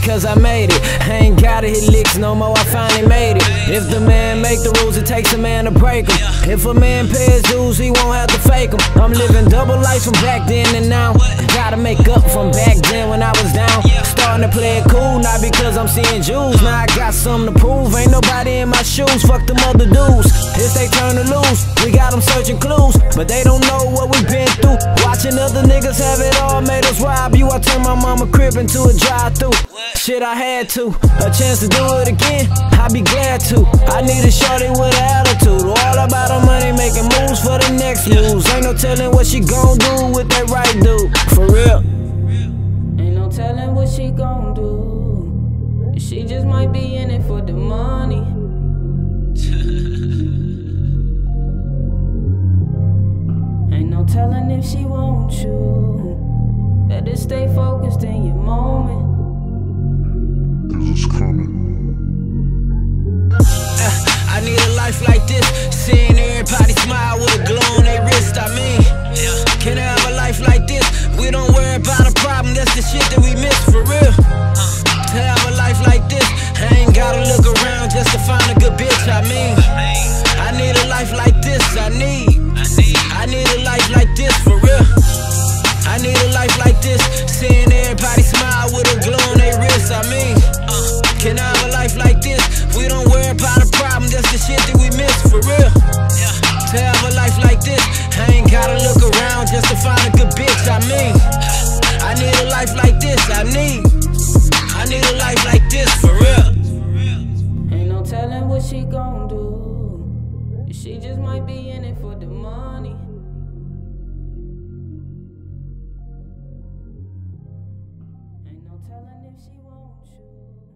cause I made it. I ain't gotta hit licks no more, I finally made it. If the man make the rules, it takes a man to break them. If a man pays dues, he won't have to fake them. I'm living double life from back then and now. Gotta make up from back then when I was down. Starting to play it cool, not because I'm seeing Jews. Now I got something to prove, ain't nobody in my shoes. Fuck them other dudes, if they turn to lose, we got them searching clues, but they don't know what we've been through. Watching other niggas have it all made us rob you. I turned my mama crib into a drive-thru. Shit, I had to, a chance to do it again, I'd be glad to. I need a shorty with an attitude, all about her money, making moves for the next moves. Ain't no telling what she gon' do with that right dude, for real. Ain't no telling what she gon' do. She just might be in it for the money. Ain't no telling if she want you. Better stay focused in your moment, 'cause it's coming. I need a life like this, seeing everybody smile with a glow on their wrist. I mean, can I have a life like this? We don't worry about a problem, that's the shit that we miss, for real. To have a life like this, I ain't gotta look around just to find a good bitch. I mean, I need a life like this. I need a life like this, for real. I need a life like this, seeing everybody smile with a glow on their wrist. I mean, can I have a life like this? We don't worry about a problem, that's the shit that we miss, for real. To have a life like this, I ain't gotta look around just to find a good bitch. I mean, I need a life like this. I need a life like this, for real. ain't no telling what she gon' do. She just might be in it for the money. Ain't no telling if she want you.